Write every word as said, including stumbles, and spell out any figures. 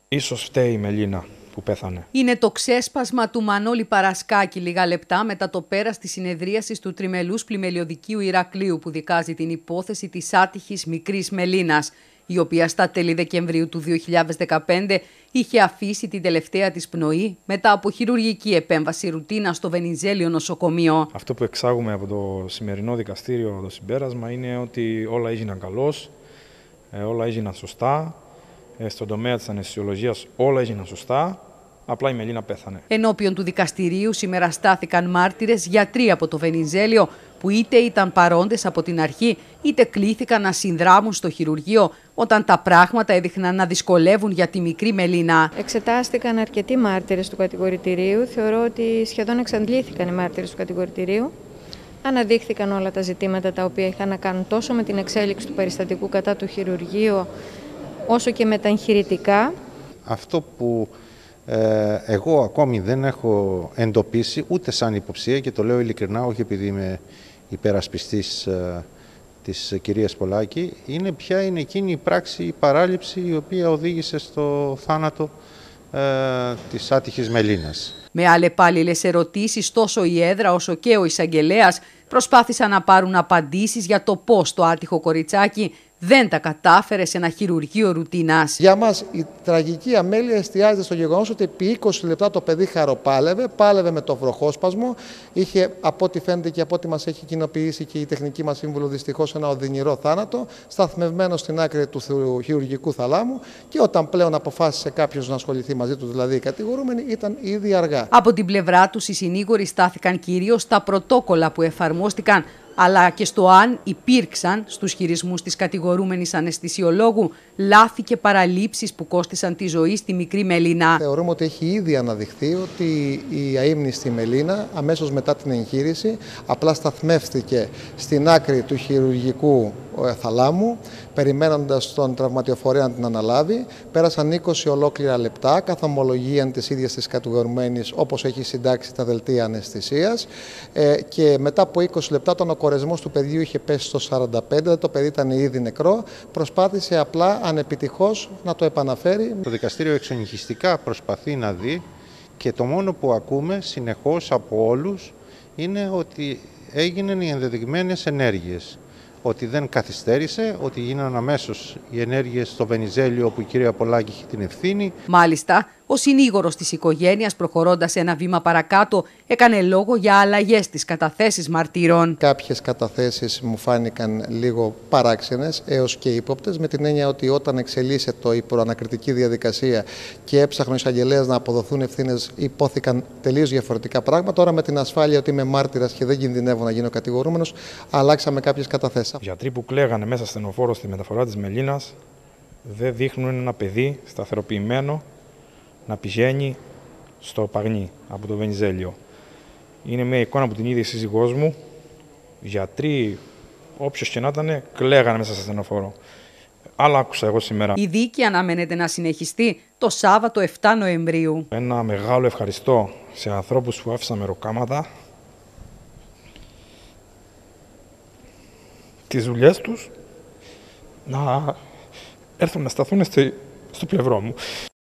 Ίσως φταίει η Μελίνα που πέθανε. Είναι το ξέσπασμα του Μανώλη Παρασκάκη λίγα λεπτά μετά το πέρας της συνεδρίασης του Τριμελούς Πλημελιωδικείου Ηρακλείου που δικάζει την υπόθεση της άτυχης μικρής Μελίνας, η οποία στα τέλη Δεκεμβρίου του δύο χιλιάδες δεκαπέντε είχε αφήσει την τελευταία της πνοή μετά από χειρουργική επέμβαση ρουτίνα στο Βενιζέλιο νοσοκομείο. Αυτό που εξάγουμε από το σημερινό δικαστήριο, το συμπέρασμα, είναι ότι όλα έγιναν καλώς, όλα έγιναν σωστά. Στον τομέα της αναισθησιολογίας όλα έγιναν σωστά, απλά η Μελίνα πέθανε. Ενώπιον του δικαστηρίου σήμερα στάθηκαν μάρτυρες γιατροί από το Βενιζέλιο που είτε ήταν παρόντες από την αρχή είτε κλήθηκαν να συνδράμουν στο χειρουργείο όταν τα πράγματα έδειχναν να δυσκολεύουν για τη μικρή Μελίνα. Εξετάστηκαν αρκετοί μάρτυρες του κατηγορητηρίου. Θεωρώ ότι σχεδόν εξαντλήθηκαν οι μάρτυρες του κατηγορητηρίου. Αναδείχθηκαν όλα τα ζητήματα τα οποία είχαν να κάνουν τόσο με την εξέλιξη του περιστατικού κατά του χειρουργείου όσο και με τα εγχειρητικά. Αυτό που ε, εγώ ακόμη δεν έχω εντοπίσει ούτε σαν υποψία, και το λέω ειλικρινά, όχι επειδή είμαι υπερασπιστής ε, της κυρίας Πολάκη, είναι ποια είναι εκείνη η πράξη, η παράληψη η οποία οδήγησε στο θάνατο ε, της άτυχης Μελίνας. Με αλλεπάλληλες ερωτήσεις τόσο η έδρα όσο και ο εισαγγελέας προσπάθησαν να πάρουν απαντήσεις για το πώς το άτυχο κοριτσάκι δεν τα κατάφερε σε ένα χειρουργείο ρουτίνας. Για μας η τραγική αμέλεια εστιάζεται στο γεγονός ότι επί είκοσι λεπτά το παιδί χαροπάλευε, πάλευε με το βροχόσπασμο, είχε από ό,τι φαίνεται και από ό,τι μας έχει κοινοποιήσει και η τεχνική μας σύμβουλο δυστυχώς ένα οδυνηρό θάνατο, σταθμευμένο στην άκρη του χειρουργικού θαλάμου, και όταν πλέον αποφάσισε κάποιος να ασχοληθεί μαζί του, δηλαδή οι κατηγορούμενοι, ήταν ήδη αργά. Από την πλευρά τους οι συνήγοροι στάθηκαν κυρίως στα πρωτόκολλα που εφαρμόστηκαν, αλλά και στο αν υπήρξαν στους χειρισμούς της κατηγορούμενης αναισθησιολόγου λάθη και παραλήψεις που κόστησαν τη ζωή στη μικρή Μελίνα. Θεωρούμε ότι έχει ήδη αναδειχθεί ότι η αείμνηστη Μελίνα αμέσως μετά την εγχείρηση απλά σταθμεύτηκε στην άκρη του χειρουργικού θαλάμου, περιμένοντας τον τραυματιοφορέα να την αναλάβει. Πέρασαν είκοσι ολόκληρα λεπτά, καθ' ομολογία της ίδιας της κατηγορουμένης, όπως έχει συντάξει τα δελτία αναισθησίας, ε, και μετά από είκοσι λεπτά τον κορεσμός του παιδιού είχε πέσει στο σαράντα πέντε, το παιδί ήταν ήδη νεκρό, προσπάθησε απλά ανεπιτυχώς να το επαναφέρει. Το δικαστήριο εξονυχιστικά προσπαθεί να δει, και το μόνο που ακούμε συνεχώς από όλους είναι ότι έγιναν οι ενδεδειγμένες ενέργειες. Ότι δεν καθυστέρησε, ότι γίνανε αμέσως οι ενέργειες στο Βενιζέλιο όπου η κυρία Πολάκη είχε την ευθύνη. Μάλιστα, ο συνήγορος της οικογένειας, προχωρώντας ένα βήμα παρακάτω, έκανε λόγο για αλλαγές στις καταθέσεις μαρτύρων. Κάποιες καταθέσεις μου φάνηκαν λίγο παράξενες έως και ύποπτες, με την έννοια ότι όταν εξελίσσεται η προανακριτική διαδικασία και έψαχνε ο εισαγγελέας να αποδοθούν ευθύνες, υπόθηκαν τελείως διαφορετικά πράγματα. Τώρα, με την ασφάλεια ότι είμαι μάρτυρας και δεν κινδυνεύω να γίνω κατηγορούμενος, αλλάξαμε κάποιες καταθέσεις. Οι γιατροί που κλαίγανε μέσα στενοφόρο στη μεταφορά της Μελίνας δεν δείχνουν ένα παιδί σταθεροποιημένο να πηγαίνει στο Παγνί από το Βενιζέλιο. Είναι μια εικόνα από την ίδια σύζυγός μου. Οι γιατροί, όποιος και να ήταν, κλαίγανε μέσα στο στενοφόρο. Άλλα άκουσα εγώ σήμερα. Η δίκη αναμένεται να συνεχιστεί το Σάββατο επτά Νοεμβρίου. Ένα μεγάλο ευχαριστώ σε ανθρώπους που άφησαν μεροκάματα τις δουλειές τους να έρθουν να σταθούν στο πλευρό μου.